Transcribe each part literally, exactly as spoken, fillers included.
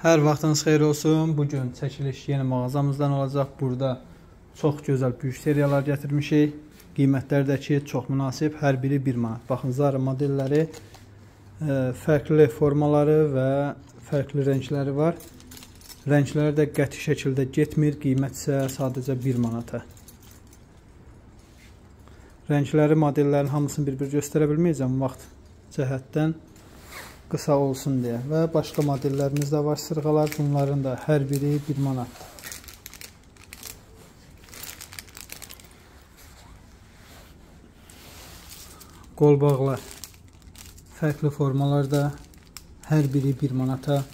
Hər vaxtınız xeyir olsun. Bugün çəkiliş yeni mağazamızdan olacaq. Burada çox gözəl büyük seriyalar gətirmişik. Qiymətləri də ki, çox münasib. Hər biri bir manat. Baxın, Zara modelləri, fərqli formaları və fərqli rəngləri var. Rəngləri də qəti şəkildə getmir. Qiymət isə sadəcə bir manata. Rəngləri, modellərin hamısını bir-bir göstərə bilməyəcəm vaxt cəhətdən qısa olsun deyə. Və başqa modellərimiz də var, sırğalar. Bunların da hər biri bir manat. Qolbağlar, fərqli formalarda, hər biri bir manata.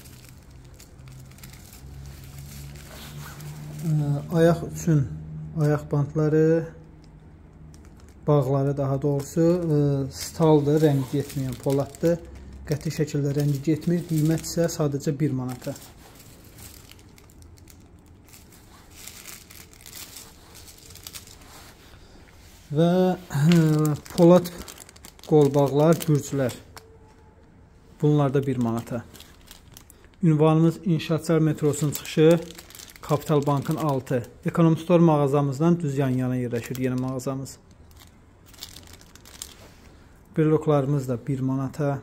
Ayaq üçün ayaq bantları, bağları daha doğrusu staldır, rəngi getməyən poladdır. Qəti şəkildə rəngi getmir. Qiymət isə sadəcə bir manata. Və polad qolbağlar, bürclər. Bunlar da bir manata. Ünvanımız İnşaatçılar metrosunun çıxışı, Kapital Bankın altı. Ekonom Store mağazamızdan düz yan yana yerləşir yeni mağazamız. Bloklarımız da bir manata.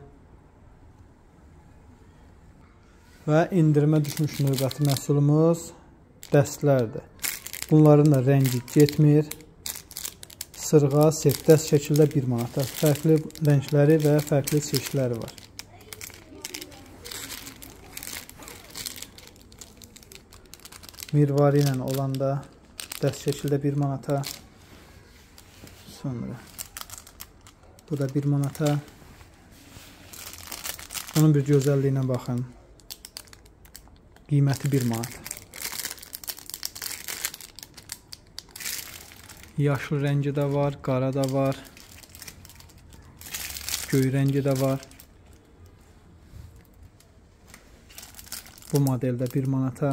Və indirmə düşmüş növbəti məhsulumuz dəstlərdir. Bunların da rəngi getmir. Sırğa, set, dəst şəkildə bir manata. Fərqli rəngləri və fərqli çeşidləri var. Mirvari ilə olan da dəst şəkildə bir manata. Sonra bu da bir manata. Onun bir gözəlliyinə baxın. Qiyməti bir manat. Yaşlı rəngi də var, qara da var, göy rəngi də var. Bu modeldə bir manata.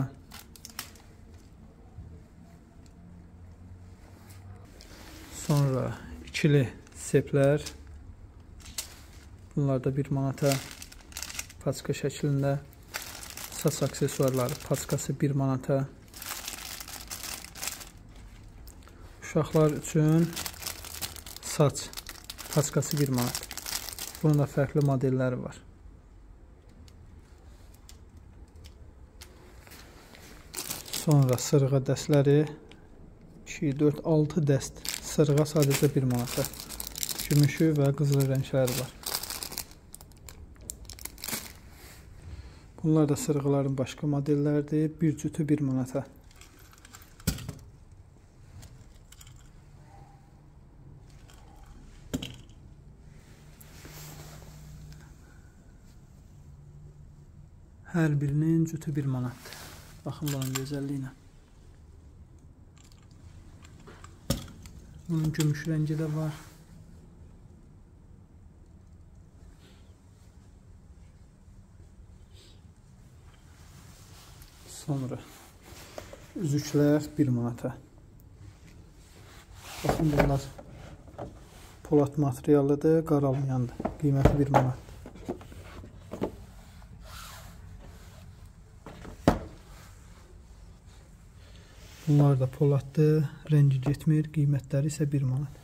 Sonra ikili seplər. Bunlar da bir manata. Paçka şəklində. Saç aksesuarları, paçkası bir manata. Uşaqlar üçün saç paçkası bir manat. Bunun da fərqli modelləri var. Sonra sırğa dəstləri iki, dörd, altı dəst. Sırğa sadəcə bir manata. Gümüşü və qızılı rəngləri var. Bunlar da sırğaların başqa modellərdir. Bir cütü bir manata. Hər birinin cütü bir manatdır. Baxın bunun gözəlliyinə. Bunun gümüş rəngi də var. Sonra üzüklər bir manata. Baxın, bunlar polad materialıdır, qaralmayandır. Qiyməti bir manat. Bunlar da poladdır, rəngi getmir, qiymətləri isə bir manat.